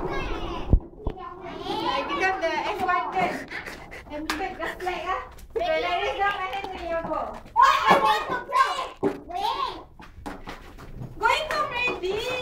I become the F1 girl. And make the flag, ah. When I raise up my hand, then you go. I want to play. Wait. Going home already.